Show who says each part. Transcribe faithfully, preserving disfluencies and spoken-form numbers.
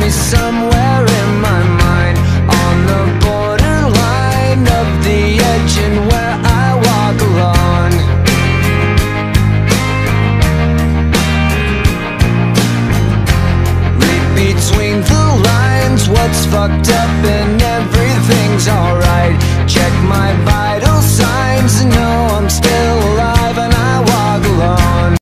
Speaker 1: me somewhere in my mind, on the borderline of the edge and where I walk alone. Read between the lines, what's fucked up and everything's alright. Check my vibe